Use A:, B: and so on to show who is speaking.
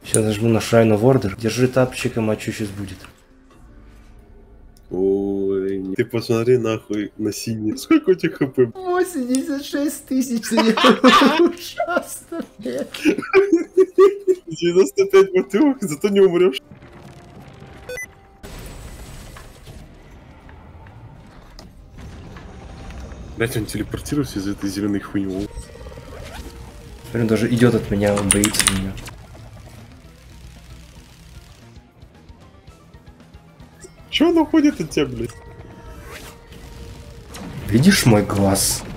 A: Сейчас нажму на Shrine of Order. Держи тапчик, и мочу сейчас будет.
B: Ой, ты посмотри нахуй на синий. Сколько у тебя хп?
A: 86 тысяч. Ужасно, блядь.
B: 95 бутылок, зато не умрешь. Блять, он телепортируется из этой зеленой хуйни.
A: Он даже идет от меня, он боится меня.
B: Чё он уходит от тебя, блядь?
A: Видишь мой глаз?